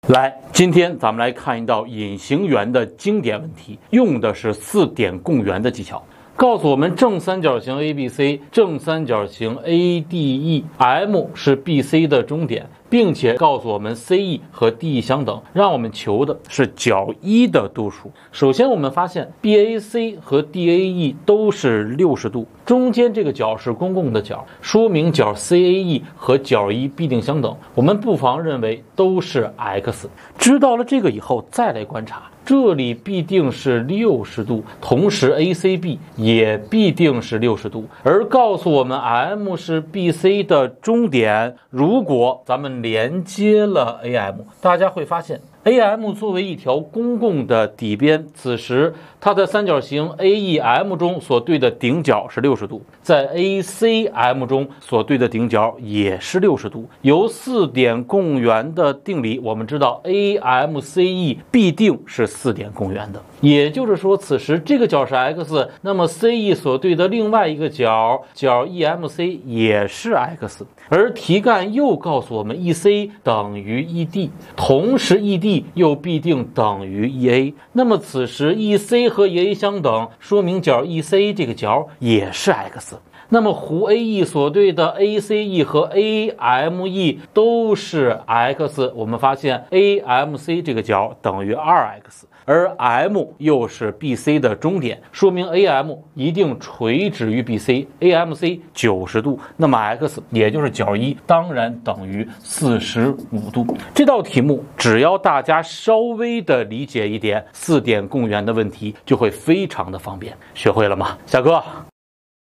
来，今天咱们来看一道隐形圆的经典问题，用的是4点共圆的技巧。告诉我们正三角形 ABC， 正三角形 ADE，M 是 BC 的中点，并且告诉我们 CE 和 DE 相等，让我们求的是角1的度数。首先我们发现 BAC 和 DAE 都是60度，中间这个角是公共的角，说明角 CAE 和角1必定相等，我们不妨认为都是 x。 知道了这个以后，再来观察，这里必定是60度，同时 ACB 也必定是60度，而告诉我们 M 是 BC 的中点。如果咱们连接了 AM， 大家会发现 AM 作为一条公共的底边，此时它在三角形 AEM 中所对的顶角是60度，在 ACM 中所对的顶角也是60度。由4点共圆的定理，我们知道 AMCE 必定是4点共圆的，也就是说，此时这个角是 x， 那么 CE 所对的另外一个角 EMC 也是 x， 而题干又告诉我们 EC 等于 ED， 同时 ED 又必定等于 EA， 那么此时 EC 和 EA 相等，说明角 EC 这个角也是 x。那么弧 AE 所对的 ACE 和 AME 都是 x， 我们发现 AMC 这个角等于 2x， 而 M 又是 BC 的中点，说明 AM 一定垂直于 BC， AMC 90度，那么 x 也就是角1当然等于45度。这道题目只要大家稍微的理解一点4点共圆的问题，就会非常的方便。学会了吗？下课。